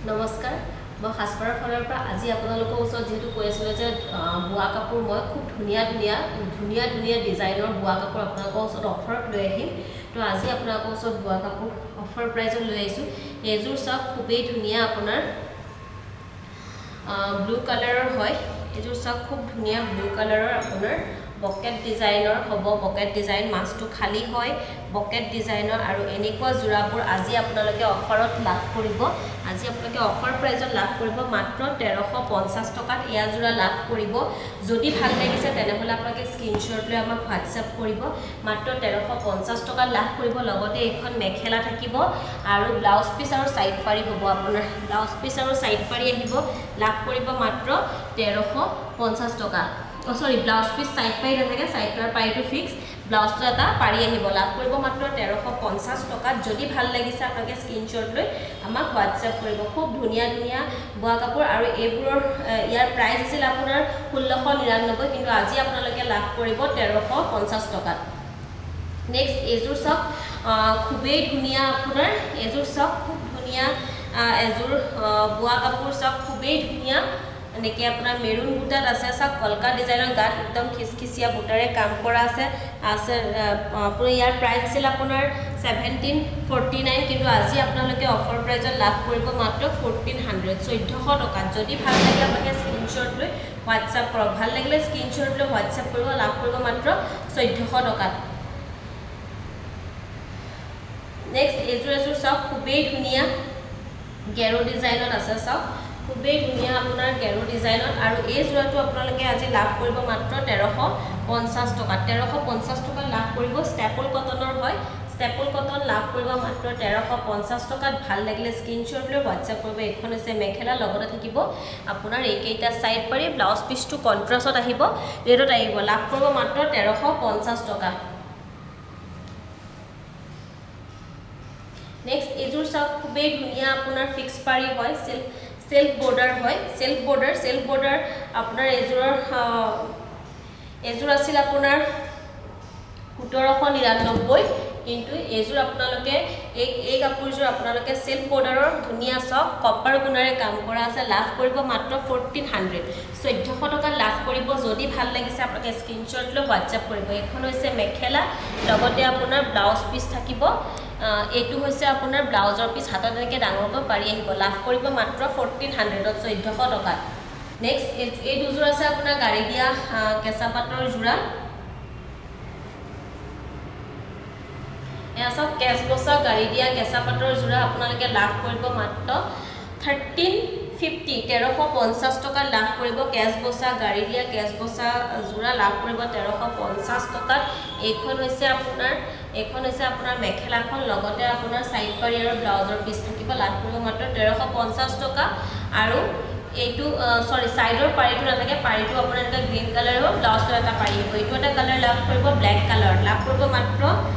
নমস্কাৰ মই হাসপাৰৰ ফলৰ পৰা আজি আপোনালোকৰ ওচৰত যেহেতু কৈ আছো যে বুৱা কাপোৰ মই খুব ধুনীয়া ডিজাইনৰ বুৱা কাপোৰ আপোনালোকৰ ওচৰত অফাৰত লৈ আহিম তো আজি আপোনালোকৰ ওচৰত বুৱা কাপোৰ অফাৰ প্ৰাইজত লৈ আহিছো এজোৰ সব খুবেই ধুনীয়া আপোনাৰ ব্লু কালাৰৰ হয় এজোৰ সব খুব ধুনীয়া ব্লু কালাৰৰ আপোনাৰ পকেট ডিজাইনৰ হ'ব পকেট ডিজাইন মাছটো খালি হয় পকেট ডিজাইনৰ আৰু এনেকুৱা জোৰাবোৰ আজি আপোনালোকে অফাৰত লাভ কৰিব আজি আপোনালোকে অফাৰ প্ৰাইজত লাভ কৰিব মাত্ৰ 1350 টকাত এয়া জোৰা লাভ কৰিব যদি ভাল লাগিছে তেনেহলে আপোনালোকে স্ক্ৰিনশ্বট লৈ আমাক WhatsApp কৰিব মাত্ৰ 1350 টকাত লাভ কৰিব লগতে এখন মেখেলা থাকিব আৰু ব্লাউজ পিস আৰু সাইড পাৰি হ'ব আপোনাৰ ব্লাউজ পিস আৰু সাইড পাৰি আহিব লাভ কৰিব মাত্ৰ 1350 টকা সৰি ব্লাউজ পিস সাইড পাৰি নাথাকে সাইড পাৰিটো ফিক্স ব্লাউজটো এটা পাৰি আহিব লাভ কৰিব মাত্ৰ 1350 টকাত যদি ভাল লাগিছে আপোনালোকে স্ক্ৰিনশ্বট লৈ আমাক WhatsApp কৰিব খুব ধুনীয়া বুৱা কাপোৰ আৰু এইবোৰৰ ইয়াৰ প্ৰাইস আছিল আপোনাৰ 1699 কিন্তু আজি আপোনালোকে লাভ কৰিব 1350 টকাত নেক্সট এজোৰ সব খুবেই ধুনীয়া আপোনাৰ এজোৰ সব খুব ধুনীয়া এজোৰ বুৱা কাপোৰ সব খুবেই ধুনীয়া এনেকে আপোনাৰ মেৰুন বুটাত আছে সব কলকা ডিজাইনৰ গাত একদম খিসখিসিয়া বুটাৰে কাম কৰা আছে পুরো ইয়াৰ প্ৰাইস আছিল আপোনাৰ 1749 কিন্তু আজি আপোনালোকে অফাৰ প্ৰাইজত লাভ কৰিব মাত্ৰ 1400 টকাত যদি ভাল লাগে আপোনালোকে স্ক্ৰিনশ্বট লৈ WhatsApp কৰক ভাল লাগিলে স্ক্ৰিনশ্বট লৈ WhatsApp কৰিব লাভ কৰিব মাত্ৰ 1400 টকাত নেক্সট এজোৰ সব খুবেই ধুনীয়া গেৰো ডিজাইনত আছে সব খুবেই ধুনীয়া আপোনাৰ গেৰো ডিজাইনত আৰু এই জোৰাটো আপোনালোকে আজি লাভ কৰিব মাত্ৰ 1350 টকা 1350 টকা লাভ কৰিব ষ্টেপল কটনৰ হয় ষ্টেপল কটন লাভ কৰিব মাত্ৰ 1350 টকাত ভাল লাগিলে স্ক্ৰিনশ্বট লৈ WhatsApp কৰিব এখন আছে মেখেলা লগতে থাকিব আপোনাৰ এইকেইটা সাইড পাৰি ব্লাউজ পিসটো কন্ট্ৰাষ্টত আহিব ৰেডত আহিব লাভ কৰিব মাত্ৰ 1350 টকা নেক্সট এজোৰ সব খুবেই ধুনীয়া আপোনাৰ ফিক্স পাৰি হয় সেলফ বৰ্ডাৰ হয় সেলফ বৰ্ডাৰ আপোনাৰ এজোৰ আছিল আপোনাৰ 1799 কিন্তু এজোৰ আপোনালোকে এই কাপোৰজোৰ আপোনালোকে সেলফ বৰ্ডাৰৰ ধুনীয়া সব কপাৰ গুণাৰে কাম কৰা আছে লাভ কৰিব মাত্ৰ 1400 টকা লাভ কৰিব যদি ভাল লাগিছে আপোনালোকে স্ক্ৰিনশ্বট লৈ WhatsApp কৰিব এখন হৈছে মেখেলা লগতে আপোনাৰ ব্লাউজ পিস থাকিব এটু হৈছে আপোনাৰ ব্লাউজৰ পিস হাতত এনেকে ডাঙৰকৈ পাৰি আহিব লাভ কৰিব মাত্ৰ 1400 টকা নেক্সট এই দুজোৰ আছে আপোনাৰ গাড়ী দিয়া কেঁচা পাটৰ জোৰা এয়া সব কেছ বসা গাড়ী দিয়া কেঁচা পাটৰ জোৰা আপোনালোকে লাভ কৰিব মাত্ৰ 1350 টকা লাভ কৰিব কেছ বসা গাড়ী দিয়া কেছ বসা জোৰা লাভ কৰিব 1350 টকাত এইখন হৈছে আপোনাৰ মেখেলাখন লগতে আপোনাৰ সাইড পাৰি আৰু ব্লাউজৰ পিস থাকিব লাভ কৰিব মাত্ৰ 1350 টকা আৰু এইটো সৰি সাইডৰ পাৰিটো নাথাকে পাৰিটো আপোনাৰ এটা গ্ৰীন কালাৰ হ'ব ব্লাউজটো এটা পাৰি হ'ব এইটো এটা কালাৰ লাভ কৰিব ব্ল্যাক কালাৰ লাভ কৰিব মাত্ৰ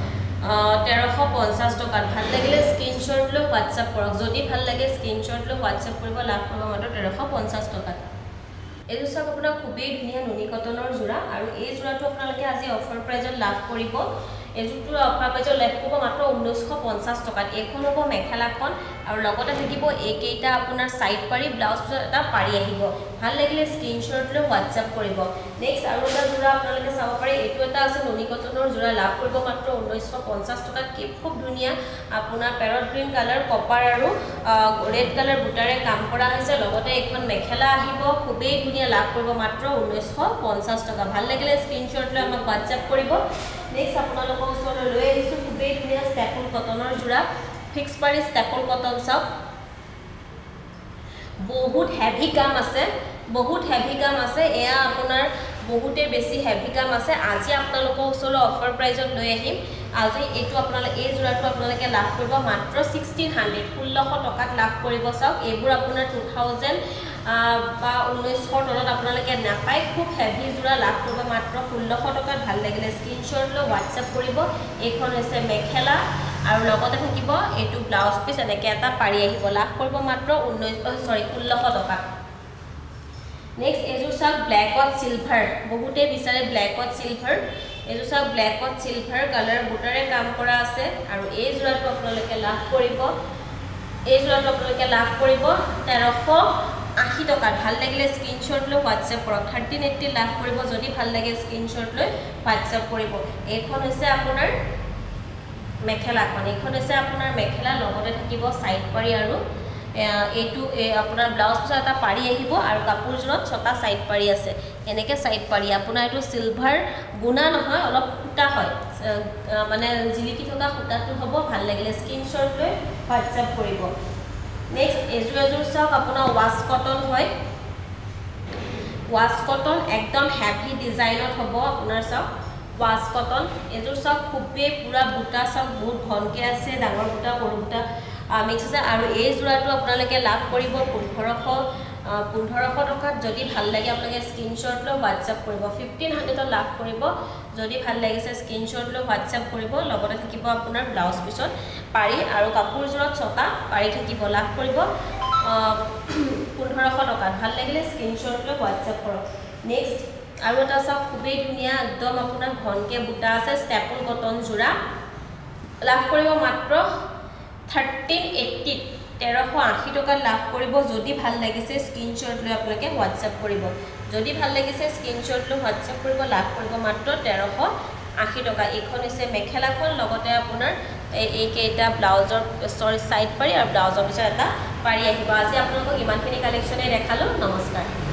1350 টকা ভাল লাগিলে স্ক্ৰিনশ্বট লৈ WhatsApp কৰক যদি ভাল লাগে স্ক্ৰিনশ্বট লৈ WhatsApp কৰিব লাভ কৰিব মাত্ৰ 1350 টকা এই সব আপোনাৰ খুবেই ধুনীয়া নুনি কটনৰ জোৰা আৰু এই জোৰাটো আপোনালোকে আজি অফাৰ প্ৰাইজত লাভ কৰিব এজোৰটো অফাৰ প্ৰাইজত লাভ কৰিব মাত্ৰ 1950 টকাত এখন হ'ব মেখেলাখন আৰু লগতে থাকিব এইকেইটা আপোনাৰ সাইড পাৰি ব্লাউজ এটা পাৰি আহিব ভাল লাগিলে স্ক্ৰিনশ্বট লৈ WhatsApp কৰিব নেক্সট আৰু এটা জোৰা আপোনালোকে চাব পাৰে এইটো এটা আছে নুনি কটনৰ জোৰা লাভ কৰিব মাত্ৰ 1950 টকাত খুব ধুনীয়া আপোনাৰ পেৰট গ্ৰীন কালাৰ কপাৰ আৰু ৰেড কালাৰ বুটাৰে কাম কৰা হৈছে লগতে এখন মেখেলা আহিব খুবেই ধুনীয়া লাভ কৰিব মাত্ৰ 1950 টকা ভাল লাগিলে স্ক্ৰিনশ্বট লৈ আমাক WhatsApp কৰিব নেক্সট আপোনালোকৰ ওচৰলৈ লৈ আহিছো খুবেই ধুনীয়া ষ্টেপল কটনৰ জোৰা ফিক্স পাৰি ষ্টেপল কটন সব বহুত হেভি কাম আছে এয়া আপোনাৰ বহুতে বেছি হেভি কাম আছে আজি আপোনালোকৰ ওচৰলৈ অফাৰ প্ৰাইজত লৈ আহিম আজি এইটো আপোনালোকে এই জোৰাটো আপোনালোকে লাভ কৰিব মাত্ৰ 1600 টকাত লাভ কৰিব সব এইবোৰ আপোনাৰ 2000 বা 1900 তলত আপোনালোকে নাপায় খুব হেভি জোৰা লাভ কৰিব মাত্ৰ 1600 টকাত ভাল লাগিলে স্ক্ৰিনশ্বট লৈ WhatsApp কৰিব এইখন হৈছে মেখেলা আৰু লগতে থাকিব এইটো ব্লাউজ পিস এনেকে এটা পাৰি আহিব লাভ কৰিব মাত্ৰ 1600 টকা নেক্সট এজোৰ সব ব্ল্যাকত সিলভাৰ বহুতে বিচাৰে ব্ল্যাকত সিলভাৰ এজোৰ সব ব্ল্যাকত সিলভাৰ কালাৰ বুটাৰে কাম কৰা আছে আৰু এই জোৰাটো আপোনালোকে লাভ কৰিব এই যোৰাটো আপোনালোকে লাভ কৰিব 1380 টকাত ভাল লাগিলে স্ক্ৰীনশ্বট লৈ হোৱাটছএপ কৰক 1380 লাভ কৰিব যদি ভাল লাগে স্ক্ৰীনশ্বট লৈ হোৱাটছএপ কৰিব এইখন হৈছে আপোনাৰ মেখেলাখন এইখন হৈছে আপোনাৰ মেখেলা লগতে থাকিব সাইড পাৰি আৰু এইটো আপোনাৰ ব্লাউজ পিছত এটা পাৰি আহিব আৰু কাপোৰজোৰত ছটা সাইড পাৰি আছে এনেকে সাইড পাৰি আপোনাৰ এইটো সিলভাৰ গুণা নহয় অলপ ফুটা হয় মানে জিলিকি থকা ফুটাটো হ'ব ভাল লাগিলে স্ক্ৰীনশ্বট লৈ হোৱাটছএপ কৰিব নেক্সট এজুৰ চাওক আপোনাৰ ওয়াশ কটন হয় ওয়াশ কটন একদম হেভি ডিজাইনত হ'ব আপোনাৰ চাওক ওয়াশ কটন এজুৰ চাওক খুবেই পুৰা বুটা চাওক বহুত ঘনকে আছে ডাঙৰ বুটা সৰু বুটা মিক্স আছে আৰু এই যোৰাটো আপোনালোকে লাভ কৰিব 1500 টকাত যদি ভাল লাগে আপোনালোকে স্ক্ৰীনশ্বট লৈ হোৱাটছএপ কৰিব 1500 লাভ কৰিব যদি ভাল লাগিছে স্ক্ৰীনশ্বট লৈ হোৱাটছএপ কৰিব লগতে থাকিব আপোনাৰ ব্লাউজ পিছত পাৰি আৰু কাপোৰজোৰত ছটা পাৰি থাকিব লাভ কৰিব 1500 টকাত ভাল লাগিলে স্ক্ৰীনশ্বট লৈ হোৱাটছএপ কৰক নেক্সট আৰু এটা চাওক খুবেই ধুনীয়া একদম আপোনাৰ ঘনকে বুটা আছে ষ্টেপল কটন যোৰা লাভ কৰিব মাত্ৰ 1380 1380 টকা লাভ কৰিব যদি ভাল লাগিছে স্ক্ৰীনশ্বট লৈ আপোনালোকে হোৱাটছএপ কৰিব যদি ভাল লাগিছে স্ক্ৰীনশ্বট লৈ হোৱাটছএপ কৰিব লাভ কৰিব মাত্ৰ 1380 টকা এইখন হৈছে মেখেলাখন লগতে আপোনাৰ এই কেইটা ব্লাউজৰ সৰি সাইড পাৰি আৰু ব্লাউজৰ পিছত এটা পাৰি আহিব আজি আপোনালোকক ইমানখিনি কালেকশ্যনে দেখালো নমস্কাৰ